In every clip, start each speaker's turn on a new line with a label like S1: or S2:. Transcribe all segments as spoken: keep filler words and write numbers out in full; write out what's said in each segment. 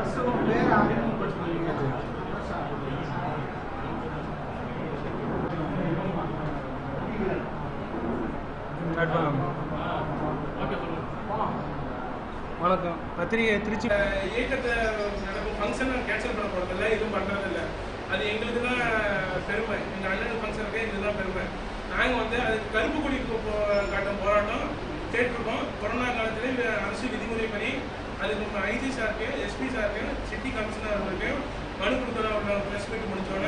S1: வணக்கம். பத்திரிகை திருச்சி இயக்கத்தை நடக்கும் ஃபங்க்ஷன் கேன்சல் பண்ண போகிறதில்ல, எதுவும் பண்ணுறதில்ல. அது எங்களுக்கு தான் பெருமை. எங்கள் அண்ணன் ஃபங்க்ஷனுக்கு எங்களுக்கு தான் பெருமை. நாங்கள் வந்து அதுக்கு கருப்பு கொடி காட்டும் போராட்டம் கேட்டிருக்கோம். கொரோனா காலத்தில் அரசு விதிமுறைப்படி அதுக்கு ஐஜி சாருக்கு, எஸ்பி சாருக்கு, சிட்டி கமிஷனர் அவர்களுக்கு மனு கொடுக்குற ப்ரெஸ் மீட் முடிச்சோன்னே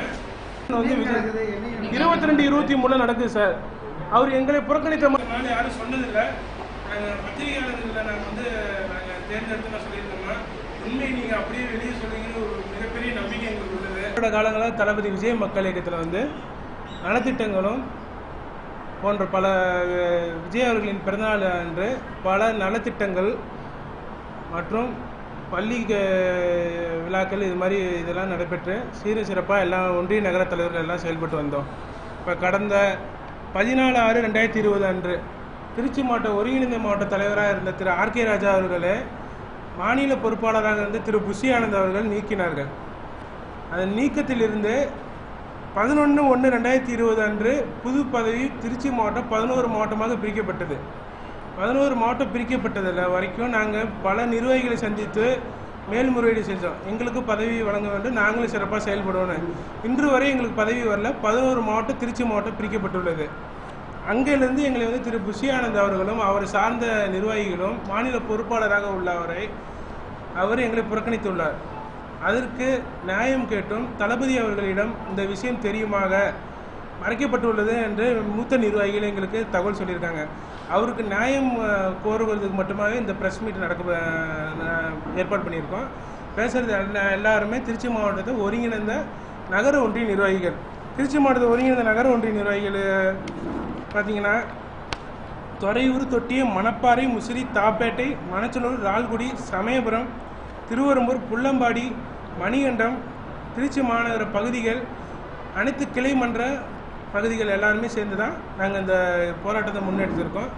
S1: வந்து இருபத்தி ரெண்டு இருபத்தி மூணுல நடக்குது சார். அவர் எங்களை புறக்கணித்த மாதிரி யாரும் சொன்னதில்லை. நாங்கள் பத்திரிகையாளர்களில் நாங்கள் வந்து நாங்கள் தேர்ந்தெடுத்து நான் சொல்லியிருக்கோம்னா உண்மை நீங்கள் அப்படியே வெளியே சொல்றீங்கன்னு ஒரு மிகப்பெரிய நம்பிக்கை எங்களுக்கு உள்ளது. அவரோட காலங்களில் தளபதி விஜய் மக்கள் இயக்கத்தில் வந்து நலத்திட்டங்களும் போன்ற பல விஜய் அவர்களின் பிறந்தநாள் அன்று பல நலத்திட்டங்கள் மற்றும் பள்ளி விழாக்கள் இது மாதிரி இதெல்லாம் நடைபெற்று சீர சிறப்பாக எல்லா ஒன்றிய நகர தலைவர்கள் எல்லாம் செயல்பட்டு வந்தோம். இப்போ கடந்த பதினாலு ஆறு ரெண்டாயிரத்தி இருபது அன்று திருச்சி மாவட்ட ஒருங்கிணைந்த மாவட்ட தலைவராக இருந்த திரு ஆர் கே ராஜா அவர்களே மாநில பொறுப்பாளராக இருந்து திரு புஷி ஆனந்த் அவர்கள் நீக்கினார்கள். அதன் நீக்கத்திலிருந்து பதினொன்று ஒன்று ரெண்டாயிரத்தி இருபது அன்று புது பதவி திருச்சி மாவட்டம் பதினோரு மாவட்டமாக பிரிக்கப்பட்டது. பதினோரு மாவட்டம் பிரிக்கப்பட்டதில் வரைக்கும் நாங்கள் பல நிர்வாகிகளை சந்தித்து மேல்முறையீடு செஞ்சோம். எங்களுக்கு பதவி வழங்க வேண்டும், நாங்களும் சிறப்பாக செயல்படுவோம். இன்று வரை எங்களுக்கு பதவி வரல. பதினோரு மாவட்டம் திருச்சி மாவட்டம் பிரிக்கப்பட்டுள்ளது. அங்கிருந்து எங்களை வந்து திரு புஷி ஆனந்த் அவர்களும் அவர் சார்ந்த நிர்வாகிகளும் மாநில பொறுப்பாளராக உள்ளவரை அவர் எங்களை புறக்கணித்துள்ளார். அதற்கு நியாயம் கேட்டும் தளபதி அவர்களிடம் இந்த விஷயம் தெரியுமாக மறைக்கப்பட்டுள்ளது என்று மூத்த நிர்வாகிகள் எங்களுக்கு தகவல் சொல்லியிருக்காங்க. அவருக்கு நியாயம் கோருவதற்கு மட்டுமாகவே இந்த ப்ரெஸ் மீட் நடக்க ஏற்பாடு பண்ணியிருக்கோம். பேசுகிறது எல்லாருமே திருச்சி மாவட்டத்தை ஒருங்கிணைந்த நகர ஒன்றிய நிர்வாகிகள். திருச்சி மாவட்டத்தை ஒருங்கிணைந்த நகர ஒன்றிய நிர்வாகிகள் பார்த்தீங்கன்னா துறையூர், தொட்டியம், மணப்பாறை, முசிறி, தாப்பேட்டை, மணச்சலூர், ரால்குடி, சமயபுரம், திருவரம்பூர், புள்ளம்பாடி, மணிகண்டம், திருச்சி மாநகர பகுதிகள், அனைத்து கிளை மன்ற பகுதிகள் எல்லாருமே சேர்ந்து தான் நாங்கள் இந்த போராட்டத்தை முன்னெடுத்திருக்கோம்.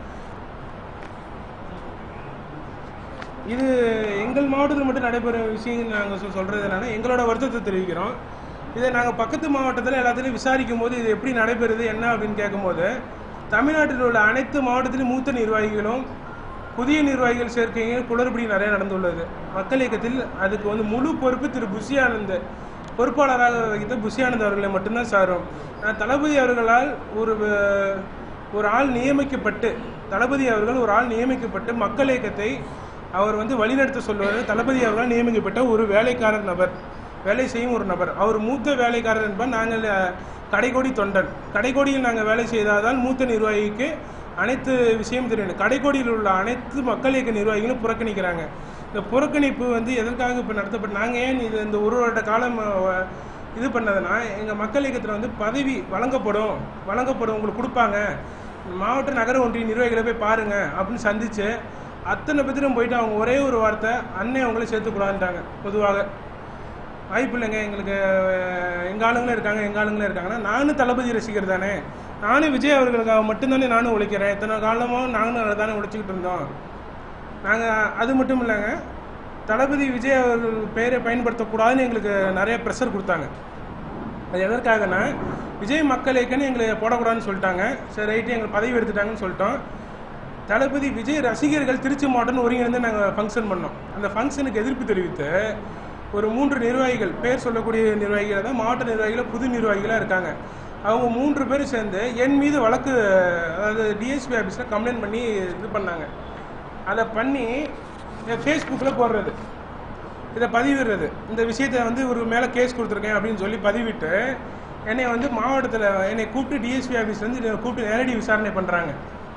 S1: இது எங்கள் மாவட்டத்தில் மட்டும் நடைபெறும் விஷயங்கள் நாங்கள் சொல்கிறதுனால எங்களோட வருத்தத்தை தெரிவிக்கிறோம். இதை நாங்கள் பக்கத்து மாவட்டத்தில் எல்லாத்துலேயும் விசாரிக்கும் போது இது எப்படி நடைபெறுது என்ன அப்படின்னு கேட்கும்போது தமிழ்நாட்டில் உள்ள அனைத்து மாவட்டத்திலும் மூத்த நிர்வாகிகளும் புதிய நிர்வாகிகள் சேர்க்கைகள் குளறுபடி நிறைய நடந்துள்ளது. மக்கள் இயக்கத்தில் அதுக்கு வந்து முழு பொறுப்பு திரு புஷி ஆனந்த் பொறுப்பாளராக வைத்த புஷி ஆனந்த் அவர்களை மட்டும்தான் சாரும். தளபதி அவர்களால் ஒரு ஒரு ஆள் நியமிக்கப்பட்டு தளபதி அவர்கள் ஒரு ஆள் நியமிக்கப்பட்டு மக்கள் இயக்கத்தை அவர் வந்து வழிநடத்த சொல்வார். தளபதி அவர்களால் நியமிக்கப்பட்ட ஒரு வேலைக்காரர் நபர், வேலை செய்யும் ஒரு நபர். அவர் மூத்த வேலைக்காரர் என்பார். நாங்கள் கடைக்கோடி தொண்டன். கடைக்கோடியில் நாங்கள் வேலை செய்தால்தான் மூத்த நிர்வாகிக்கு அனைத்து விஷயம் தெரியணும். கடைக்கோடியில் உள்ள அனைத்து மக்கள் இயக்க நிர்வாகிகளும் புறக்கணிக்கிறாங்க. இந்த புறக்கணிப்பு வந்து எதற்காக இப்போ நடத்தப்பட்டு நாங்கள் ஏன் இது இந்த ஒரு வருட காலம் இது பண்ணதுன்னா எங்கள் மக்கள் இயக்கத்தில் வந்து பதவி வழங்கப்படும் வழங்கப்படும் உங்களுக்கு கொடுப்பாங்க, மாவட்ட நகர ஒன்றிய நிர்வாகிகளை போய் பாருங்கள் அப்படின்னு சந்தித்து அத்தனை பேத்திலும் போயிட்டு அவங்க ஒரே ஒரு வார்த்தை அன்னை அவங்களே சேர்த்துக்கூடாதுட்டாங்க. பொதுவாக வாய்ப்பு இல்லைங்க, எங்களுக்கு எங்கள் ஆளுங்களும் இருக்காங்க எங்கள் ஆளுங்களும் இருக்காங்கன்னா நானும் தளபதி ரசிகர் தானே, நானும் விஜய் அவர்களுக்காக மட்டும்தானே நானும் உழைக்கிறேன். இத்தனை காலமும் நாங்களும் தானே உழைச்சிக்கிட்டு இருந்தோம். நாங்கள் அது மட்டும் இல்லைங்க, தளபதி விஜய் அவர்கள் பெயரை பயன்படுத்தக்கூடாதுன்னு எங்களுக்கு நிறைய ப்ரெஷர் கொடுத்தாங்க. அது எதற்காகனா விஜய் மக்கள் இயக்கன்னு எங்களை போடக்கூடாதுன்னு சொல்லிட்டாங்க. சரி ரைட்டு எங்களை பதவி எடுத்துட்டாங்கன்னு சொல்லிட்டோம். தளபதி விஜய் ரசிகர்கள் திருச்சி மாவட்டம் ஒருங்கிணைந்து நாங்கள் ஃபங்க்ஷன் பண்ணோம். அந்த ஃபங்க்ஷனுக்கு எதிர்ப்பு தெரிவித்து ஒரு மூன்று நிர்வாகிகள், பேர் சொல்லக்கூடிய நிர்வாகிகள் தான் மாவட்ட நிர்வாகிகள் புது நிர்வாகிகளாக இருக்காங்க. அவங்க மூன்று பேர் சேர்ந்து என் மீது வழக்கு, அதாவது டிஎஸ்பி ஆஃபீஸில் கம்ப்ளைண்ட் பண்ணி இது பண்ணாங்க. அதை பண்ணி ஃபேஸ்புக்கில் போடுறது, இதை பதிவிடுறது, இந்த விஷயத்தை வந்து ஒரு மேலே கேஸ் கொடுத்துருக்கேன் அப்படின்னு சொல்லி பதிவிட்டு என்னை வந்து மாவட்டத்தில் என்னை கூப்பிட்டு டிஎஸ்பி ஆஃபீஸ் வந்து கூப்பிட்டு நேரடி விசாரணை பண்ணுறாங்க.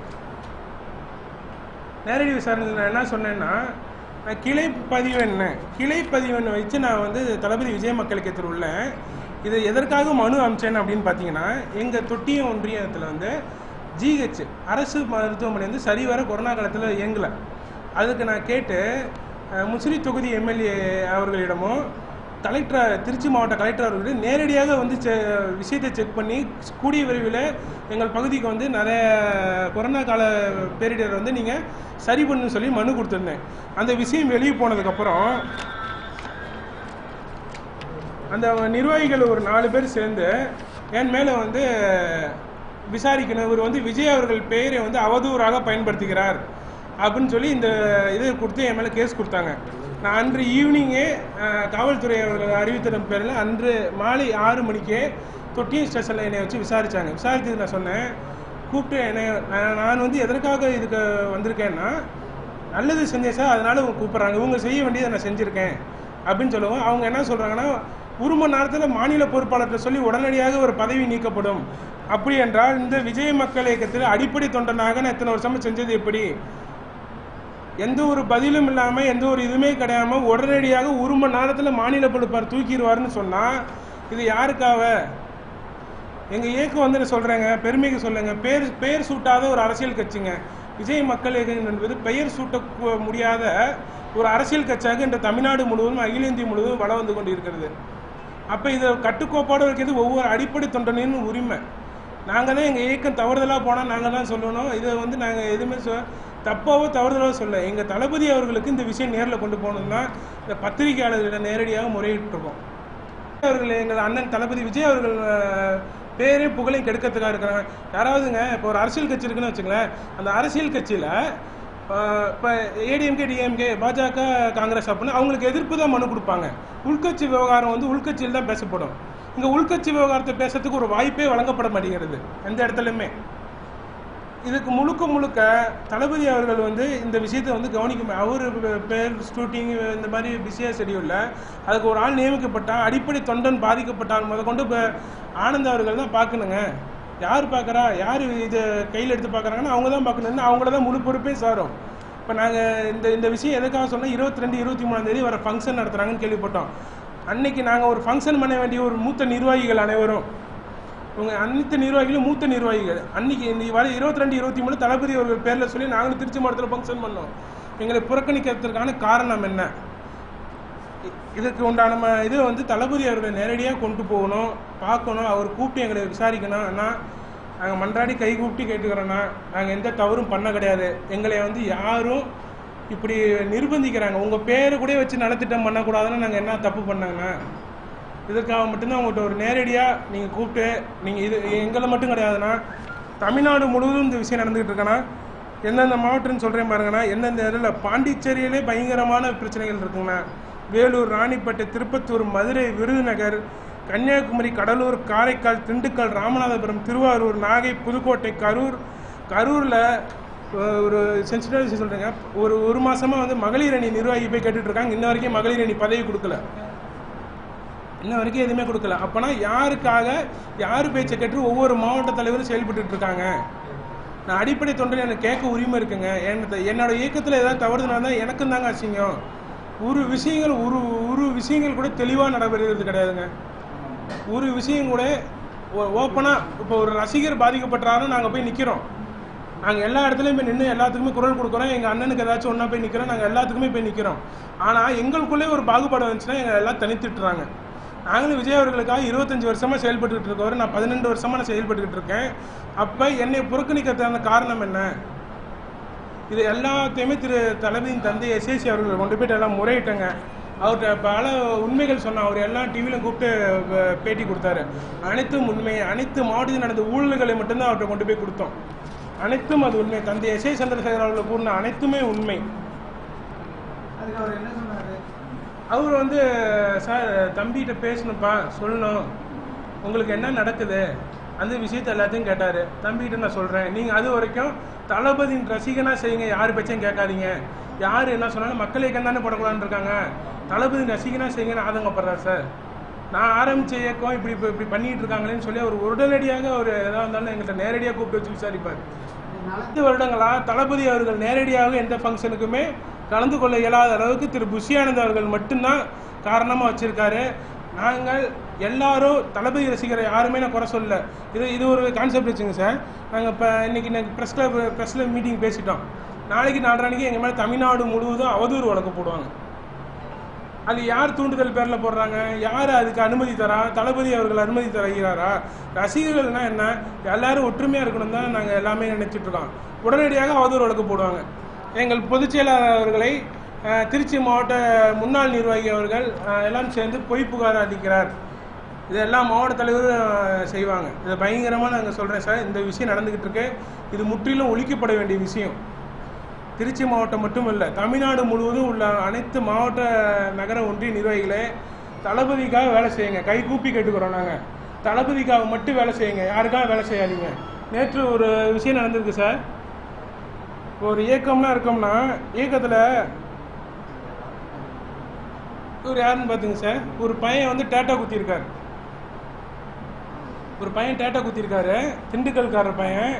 S1: நேரடி விசாரணையில் என்ன சொன்னேன்னா கிளை பதிவெண்ணு கிளை பதிவெண்ணை வச்சு நான் வந்து தளபதி விஜய் மக்கள் இயக்கத்தில் உள்ளேன். இதை எதற்காக மனு அமிச்சேன் அப்படின்னு பார்த்தீங்கன்னா எங்கள் தொட்டியம் ஒன்றியத்தில் வந்து ஜிஹெச் அரசு மருத்துவமனை வந்து சரிவர கொரோனா காலத்தில் இயங்கலை. அதுக்கு நான் கேட்டு முசிறி தொகுதி எம்எல்ஏ அவர்களிடமும் கலெக்டர் திருச்சி மாவட்ட கலெக்டர் அவர்களிடம் நேரடியாக வந்து செ விஷயத்தை செக் பண்ணி கூடிய விரைவில் எங்கள் பகுதிக்கு வந்து நிறைய கொரோனா கால பேரிடர் வந்து நீங்கள் சரி பண்ணுன்னு சொல்லி மனு கொடுத்துருந்தேன். அந்த விஷயம் வெளியே போனதுக்கப்புறம் அந்த நிர்வாகிகள் ஒரு நாலு பேர் சேர்ந்து என் மேலே வந்து விசாரிக்கணும், இவர் வந்து விஜய் அவர்கள் பெயரை வந்து அவதூறாக பயன்படுத்துகிறார் அப்படின்னு சொல்லி இந்த இது கொடுத்து என் மேலே கேஸ் கொடுத்தாங்க. நான் அன்று ஈவினிங்கே காவல்துறை அவர்கள் அறிவித்ததன் பேரில் அன்று மாலை ஆறு மணிக்கே தொட்டியம் ஸ்டேஷனில் என்னை வச்சு விசாரித்தாங்க. விசாரித்தது நான் சொன்னேன், கூப்பிட்டு என்னை நான் வந்து எதற்காக இதுக்கு வந்திருக்கேன்னா நல்லது செஞ்சேன் சார், அதனால இவங்க கூப்பிட்றாங்க, இவங்க செய்ய வேண்டியதை நான் செஞ்சுருக்கேன் அப்படின்னு சொல்லுவோம். அவங்க என்ன சொல்கிறாங்கன்னா, ஒரு மணி நேரத்தில் மாநில பொறுப்பாளர்கிட்ட சொல்லி உடனடியாக ஒரு பதவி நீக்கப்படும். அப்படி என்றால் இந்த விஜய் மக்கள் இயக்கத்தில் அடிப்படை தொண்டனாக நான் இத்தனை வருஷமாக செஞ்சது எப்படி? எந்த ஒரு பதிலும் இல்லாமல் எந்த ஒரு இதுவுமே கிடையாமல் உடனடியாக ஒரு மணி நேரத்தில் மாநில பொறுப்பாளர் தூக்கிடுவார்னு சொன்னால் இது யாருக்காக? எங்கள் இயக்கம் வந்து நான் சொல்கிறேங்க, பெருமைக்கு சொல்லுங்க, பேர் பெயர் சூட்டாத ஒரு அரசியல் கட்சிங்க விஜய் மக்கள் இயக்கம் என்பது. பெயர் சூட்ட முடியாத ஒரு அரசியல் கட்சியாக இன்று தமிழ்நாடு முழுவதும் அகில இந்திய முழுவதும் வளம் வந்து கொண்டு இருக்கிறது. அப்போ இதை கட்டுக்கோப்பாடு வைக்கிறது ஒவ்வொரு அடிப்படை தொண்டனின் உரிமை. நாங்கள் தான் எங்கள் இயக்கம் தவறுதலாக போனால் நாங்கள் தான் சொல்லணும். இதை வந்து நாங்கள் எதுவுமே சொ தப்பாவோ தவறுதலாக சொல்ல, எங்கள் தளபதி அவர்களுக்கு இந்த விஷயம் நேரில் கொண்டு போகணும்னா இந்த பத்திரிகையாளர்களிடம் நேரடியாக முறையிட்டிருக்கோம். அவர்கள் எங்கள் அண்ணன் தளபதி விஜய் அவர்கள் பேரே புகழையும் கெடுக்கிறதுக்காக இருக்கிறாங்க. யாராவதுங்க இப்போ ஒரு அரசியல் கட்சி இருக்குன்னு வச்சுங்களேன், அந்த அரசியல் கட்சியில் இப்போ ஏடிஎம்கே டிஎம்கே பாஜக காங்கிரஸ் அப்படின்னு அவங்களுக்கு எதிர்ப்பு தான் மனு கொடுப்பாங்க. உள்கட்சி விவகாரம் வந்து உள்கட்சியில் தான் பேசப்படும். இங்கே உள்கட்சி விவகாரத்தை பேசுறதுக்கு ஒரு வாய்ப்பே வழங்கப்பட மாட்டேங்கிறது எந்த இடத்துலையுமே. இதுக்கு முழுக்க முழுக்க தளபதி அவர்கள் வந்து இந்த விஷயத்தை வந்து கவனிக்க, அவர் பேர் ஷூட்டிங் இந்த மாதிரி பிஸியாக ஷெடியூலில் அதுக்கு ஒரு ஆள் நியமிக்கப்பட்டால் அடிப்படை தொண்டன் பாதிக்கப்பட்டால் முத கொண்டு இப்போ ஆனந்த் அவர்கள் தான் பார்க்கணுங்க. யார் பார்க்குறா, யார் இதை கையில் எடுத்து பார்க்குறாங்கன்னா அவங்க தான் பார்க்கணுன்னு அவங்கள தான் முழு பொறுப்பே சாரும். இப்போ நாங்கள் இந்த இந்த விஷயம் எதுக்காக சொன்னால் இருபத்தி ரெண்டு இருபத்தி மூணாம் தேதி வர ஃபங்க்ஷன் நடத்துகிறாங்கன்னு கேள்விப்பட்டோம். அன்னைக்கு நாங்கள் ஒரு ஃபங்க்ஷன் பண்ண வேண்டிய ஒரு மூத்த நிர்வாகிகள் அனைவரும், உங்கள் அனைத்து நிர்வாகிகளும் மூத்த நிர்வாகிகள், அன்னைக்கு இந்த வர இருபத்தி ரெண்டு இருபத்தி மூணு தளபதி அவர்கள் பேரில் சொல்லி நாங்களும் திருச்சி மாவட்டத்தில் ஃபங்க்ஷன் பண்ணோம். எங்களை புறக்கணிக்கிறதுக்கான காரணம் என்ன? இதுக்கு உண்டான நம்ம இது வந்து தளபதி அவர்களை நேரடியாக கொண்டு போகணும், பார்க்கணும், அவர் கூப்பிட்டு எங்களை விசாரிக்கணும். ஆனால் நாங்கள் மன்றாடி கை கூப்பிட்டு கேட்டுக்கிறோன்னா நாங்கள் எந்த தவறும் பண்ண கிடையாது. எங்களை வந்து யாரும் இப்படி நிர்பந்திக்கிறாங்க, உங்கள் பேரை கூட வச்சு நலத்திட்டம் பண்ணக்கூடாதுன்னு நாங்கள் என்ன தப்பு பண்ணாங்கன்னா இதுக்காக மட்டும்தான் உங்கள்கிட்ட ஒரு நேரடியாக நீங்கள் கூப்பிட்டு நீங்கள் இது எங்களை மட்டும் கிடையாதுன்னா தமிழ்நாடு முழுவதும் இந்த விஷயம் நடந்துகிட்டு இருக்கேன்னா எந்தெந்த மாவட்டம்னு சொல்கிறேன் பாருங்கன்னா, எந்தெந்த இதில் பாண்டிச்சேரியிலே பயங்கரமான பிரச்சனைகள் இருக்குங்கண்ணா. வேலூர், ராணிப்பேட்டை, திருப்பத்தூர், மதுரை, விருதுநகர், கன்னியாகுமரி, கடலூர், காரைக்கால், திண்டுக்கல், ராமநாதபுரம், திருவாரூர், நாகை, புதுக்கோட்டை, கரூர். கரூரில் ஒரு சென்சிட்டிவ் விஷயம் சொல்கிறேங்க, ஒரு ஒரு மாதமாக வந்து மகளிர் அணி நிர்வாகி போய் கேட்டுட்ருக்காங்க. இன்ன வரைக்கும் மகளிர் அணி பதவி கொடுக்கல, இன்ன வரைக்கும் எதுவுமே கொடுக்கல. அப்போனா யாருக்காக யார் பேச்சை கேட்டு ஒவ்வொரு மாவட்ட தலைவரும் செயல்பட்டு இருக்காங்க? நான் அடிப்படை தொண்டர் எனக்கு கேட்க உரிமை இருக்குங்க. என்னோட இயக்கத்தில் ஏதாவது தவறுதுனா தான் எனக்கும் தாங்க அசிங்கம். ஒரு விஷயங்கள் ஒரு ஒரு விஷயங்கள் கூட தெளிவாக நடைபெறுகிறது கிடையாதுங்க. ஒரு விஷயம் கூட ஓப்பனாக இப்போ ஒரு ரசிகர் பாதிக்கப்பட்டாலும் நாங்கள் போய் நிற்கிறோம், நாங்கள் எல்லா இடத்துலையும் போய் நின்று எல்லாத்துக்குமே குரல் கொடுக்குறோம். எங்கள் அண்ணனுக்கு ஏதாச்சும் ஒன்றா போய் நிற்கிறோம், நாங்கள் எல்லாத்துக்குமே போய் நிற்கிறோம். ஆனால் எங்களுக்குள்ளே ஒரு பாகுபாடு வந்துச்சுன்னா எங்கள் எல்லாம் தனித்துட்டுறாங்க. நாங்களும் விஜய் அவர்களுக்காக இருபத்தஞ்சி வருஷமாக செயல்பட்டுக்கிட்டு இருக்கவர், நான் பதினெண்டு வருஷமாக நான் செயல்பட்டுக்கிட்டு இருக்கேன். அப்போ என்னை புறக்கணிக்கிறதுக்கான காரணம் என்ன? இது எல்லாத்தையுமே திரு தளபதியின் தந்தை எஸ்ஏசி அவர்கள் கொண்டு போய்ட்டு எல்லாம் முறையிட்டங்க. அவர்கிட்ட பல உண்மைகள் சொன்ன, அவர் எல்லாம் டிவியிலும் கூப்பிட்டு பேட்டி கொடுத்தாரு. அனைத்தும் உண்மை, அனைத்து மாவட்டத்தில் நடந்த ஊழல்களை மட்டும்தான் அவர்கிட்ட கொண்டு போய் கொடுத்தோம். அனைத்தும் அது உண்மை. தந்தை எஸ் ஏ சந்திரசேகர் அவர்கள் கூறின அனைத்துமே உண்மை.
S2: அதுக்கு அவர் என்ன சொன்னார்?
S1: அவர் வந்து சார் தம்பிகிட்ட பேசணும்ப்பா, சொல்லணும், உங்களுக்கு என்ன நடக்குது அந்த விஷயத்த எல்லாத்தையும் கேட்டார். தம்பிகிட்ட நான் சொல்கிறேன், நீங்கள் அது வரைக்கும் தளபதியின் ரசிகனாக செய்யுங்க, யார் பேச்சையும் கேட்காதீங்க. யார் என்ன சொன்னாலும் மக்கள் இயக்கம் தானே போடக்கூடாதுன்னு இருக்காங்க, தளபதியின் ரசிகனாக செய்யுங்கன்னு ஆதங்கப்படுறார் சார். நான் ஆரம்பித்த இயக்கம் இப்படி இப்போ இப்படி பண்ணிகிட்டு இருக்காங்களேன்னு சொல்லி அவர் உடனடியாக அவர் எதாக இருந்தாலும் எங்கள்கிட்ட நேரடியாக கூப்பிட்டு வச்சு விசாரிப்பார். நாலு வருடங்களாக தளபதி அவர்கள் நேரடியாக எந்த ஃபங்க்ஷனுக்குமே கலந்து கொள்ள இயலாத அளவுக்கு திரு புஷியானந்த் அவர்கள் மட்டும்தான் காரணமாக வச்சுருக்காரு. நாங்கள் எல்லாரும் தளபதி ரசிகரை யாருமே நான் குறை சொல்லலை. இது இது ஒரு கான்செப்ட் வச்சுங்க சார். நாங்கள் இப்போ இன்றைக்கி நாங்கள் ப்ரெஸ் கிளப் ப்ரெஸ்ஸில் மீட்டிங் பேசிட்டோம். நாளைக்கு நாலரைக்கு எங்கள் மேலே தமிழ்நாடு முழுவதும் அவதூறு வழக்கு போடுவாங்க. அது யார் தூண்டுதல் பேரில் போடுறாங்க, யார் அதுக்கு அனுமதி தரா? தளபதி அவர்கள் அனுமதி தருகிறாரா? ரசிகர்கள்னால் என்ன, எல்லோரும் ஒற்றுமையாக இருக்கணும் தான் நாங்கள் எல்லாமே நினச்சிட்ருக்கோம். உடனடியாக அவதூறு வழக்கு போடுவாங்க. எங்கள் பொதுச் செயலாளர் அவர்களை திருச்சி மாவட்ட முன்னாள் நிர்வாகி அவர்கள் எல்லாம் சேர்ந்து பொய் புகார் அளிக்கிறார். இதெல்லாம் மாவட்ட தலைவரும் செய்வாங்க. இதை பயங்கரமாக நாங்கள் சொல்கிறேன் சார். இந்த விஷயம் நடந்துக்கிட்டு இருக்கு. இது முற்றிலும் ஒழிக்கப்பட வேண்டிய விஷயம். திருச்சி மாவட்டம் மட்டும் இல்லை, தமிழ்நாடு முழுவதும் உள்ள அனைத்து மாவட்ட நகர ஒன்றிய நிர்வாகிகளே தளபதிக்காக வேலை செய்யுங்க. கை கூப்பி கேட்டுக்கிறோம். நாங்கள் தளபதிக்காக மட்டும் வேலை செய்யுங்க, யாருக்காக வேலை செய்யாதீங்க. நேற்று ஒரு விஷயம் நடந்திருக்கு சார். ஒரு இயக்கம்னா இருக்கோம்னா இயக்கத்தில் ஒரு யாருன்னு பார்த்துங்க சார், ஒரு பையன் வந்து டேட்டா குத்திருக்காரு. ஒரு பையன் டேட்டா குத்திருக்காரு, திண்டுக்கல்காரர் பையன்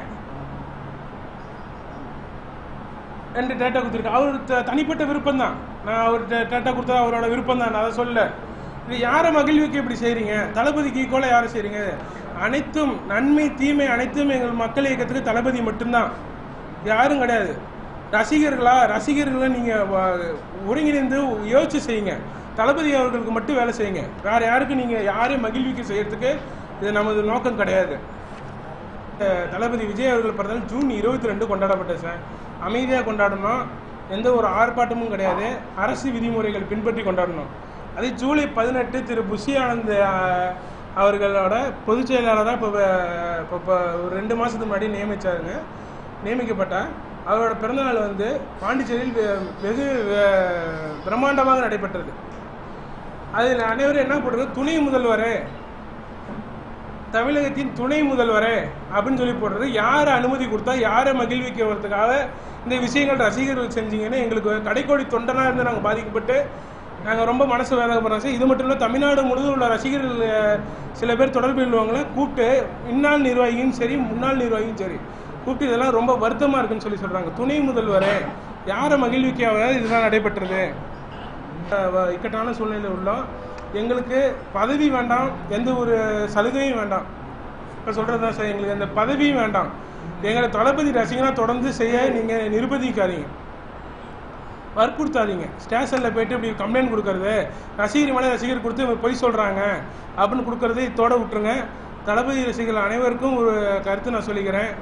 S1: ரெண்டு டேட்டா குத்திருக்காரு. அவர் தனிப்பட்ட விருப்பம் தான். நான் அவர் டேட்டா கொடுத்தா அவரோட விருப்பம் தான், நான் அதை சொல்ல. இது யாரை மகிழ்வுக்கு இப்படி செய்கிறீங்க? தளபதிக்கு ஈக்குவலாக யாரை செய்கிறீங்க? அனைத்தும் நன்மை தீமை அனைத்தும் எங்கள் மக்கள் இயக்கத்துக்கு தளபதி மட்டும்தான், யாரும் கிடையாது. ரசிகர்களா ரசிகர்களை நீங்கள் ஒருங்கிணைந்து யோசிச்சு செய்யுங்க. தளபதி அவர்களுக்கு மட்டும் வேலை செய்யுங்க. வேறு யாருக்கும் நீங்கள் யாரையும் மகிழ்விக்க செய்கிறதுக்கு இது நமது நோக்கம் கிடையாது. தளபதி விஜய் அவர்கள் பிறந்தாலும் ஜூன் இருபத்தி ரெண்டு கொண்டாடப்பட்டது சார். அமைதியாக கொண்டாடணும், எந்த ஒரு ஆர்ப்பாட்டமும் கிடையாது. அரசு விதிமுறைகள் பின்பற்றி கொண்டாடணும். அதே ஜூலை பதினெட்டு திரு புஷி ஆனந்த் அவர்களோட பொதுச் செயலாளராக இப்போ இப்போ ஒரு ரெண்டு மாதத்துக்கு முன்னாடி நியமித்தாருங்க நியமிக்கப்பட்டால் அவரோட பிறந்தநாள் வந்து பாண்டிச்சேரியில் வெகு பிரம்மாண்டமாக நடைபெற்றது. அதில் அனைவரும் என்ன போடுறது, துணை முதல்வரே, தமிழகத்தின் துணை முதல்வரே அப்படின்னு சொல்லி போடுறது. யாரை அனுமதி கொடுத்தா யாரை மகிழ்விக்க வரதுக்காக இந்த விஷயங்கள் ரசிகர்கள் செஞ்சீங்கன்னு எங்களுக்கு கடைக்கோடி தொண்டனாக இருந்து நாங்கள் பாதிக்கப்பட்டு நாங்கள் ரொம்ப மனசு வேதனைப்படுறோம் சார். இது மட்டும் இல்லை, தமிழ்நாடு முழுவதும் உள்ள ரசிகர்கள் சில பேர் தொடர்பு உள்ளவங்களை கூப்பிட்டு இந்நாள் நிர்வாகியும் சரி முன்னாள் நிர்வாகியும் சரி கூப்பிட்டு இதெல்லாம் ரொம்ப வருத்தமாக இருக்குன்னு சொல்லி சொல்கிறாங்க. துணை முதல்வரே, யாரை மகிழ்விக்காக இதெல்லாம் நடைபெற்றது. இக்கட்டான சூழ்நிலையில் உள்ளோம். எங்களுக்கு பதவி வேண்டாம், எந்த ஒரு சலுகையும் வேண்டாம். இப்போ சொல்கிறது தான் சார், எங்களுக்கு அந்த பதவியும் வேண்டாம். எங்களை தளபதி ரசிகனாக தொடர்ந்து செய்ய நீங்கள் நிர்பந்திக்காதீங்க, வற்புறுத்தாதீங்க. ஸ்டேஷனில் போய்ட்டு இப்படி கம்ப்ளைண்ட் கொடுக்கறது, ரசிகர் மேலே ரசிகர் கொடுத்து பொய் சொல்கிறாங்க அப்படின்னு கொடுக்கறது இதோட விட்டுருங்க. தளபதி ரசிகர்கள் அனைவருக்கும் ஒரு கருத்து நான் சொல்லிக்கிறேன்.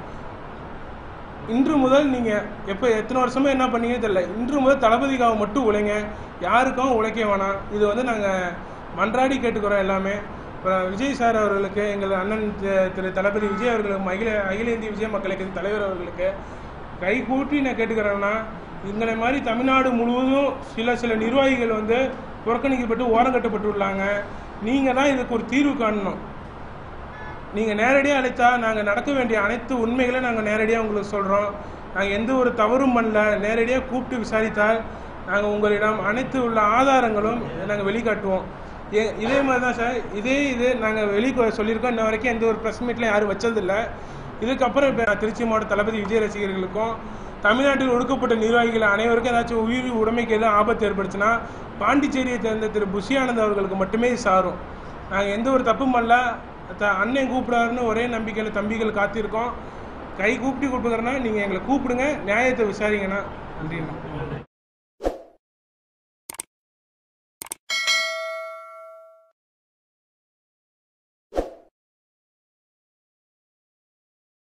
S1: இன்று முதல் நீங்கள் எப்போ எத்தனை வருஷமாக என்ன பண்ணீங்கன்னு தெரியல, இன்று முதல் தளபதிக்காக மட்டும் உழைங்க, யாருக்கும் உழைக்க வேணாம். இது வந்து நாங்கள் மன்றாடி கேட்டுக்கிறோம் எல்லாமே. இப்போ விஜய் சார் அவர்களுக்கு, எங்கள் அண்ணன் திரு தளபதி விஜய் அவர்களுக்கு, அகில அகில இந்திய விஜய் மக்கள் இயக்க தலைவர் அவர்களுக்கு கை கூட்டி நான் கேட்டுக்கிறேன்னா, எங்களை மாதிரி தமிழ்நாடு முழுவதும் சில சில நிர்வாகிகள் வந்து புறக்கணிக்கப்பட்டு ஓரங்கட்டப்பட்டுள்ளாங்க. நீங்கள் தான் இதுக்கு ஒரு தீர்வு காணணும். நீங்கள் நேரடியாக அழைத்தா நாங்கள் நடக்க வேண்டிய அனைத்து உண்மைகளை நாங்கள் நேரடியாக உங்களுக்கு சொல்கிறோம். நாங்கள் எந்த ஒரு தவறும் பண்ணல. நேரடியாக கூப்பிட்டு விசாரித்தால் நாங்கள் உங்களிடம் அனைத்து உள்ள ஆதாரங்களும் நாங்கள் வெளிக்காட்டுவோம். ஏ இதே மாதிரி தான் சார், இதே இது நாங்கள் வெளி சொல்லியிருக்கோம். இன்ன வரைக்கும் எந்த ஒரு ப்ரெஸ் மீட்டில் யாரும் வச்சதில்லை. இதுக்கப்புறம் இப்போ திருச்சி மாவட்ட தளபதி விஜய் ரசிகர்களுக்கும் தமிழ்நாட்டில் ஒடுக்கப்பட்ட நிர்வாகிகள் அனைவருக்கும் ஏதாச்சும் உயிர் உடைமைக்கு எதுவும் ஆபத்து ஏற்படுச்சுன்னா பாண்டிச்சேரியை சேர்ந்த திரு புஷி ஆனந்த் அவர்களுக்கு மட்டுமே சாரும். நாங்கள் எந்த ஒரு தப்பும் பண்ணல. அண்ணன் கூப்பிடாருன்னு ஒரே நம்பிக்கையில் தம்பிகள் காத்திருக்கோம். கை கூப்பிட்டு கூப்பிடுறேன்னா நீங்கள் எங்களை கூப்பிடுங்க, நியாயத்தை விசாரிங்கண்ணா. நன்றிண்ணா.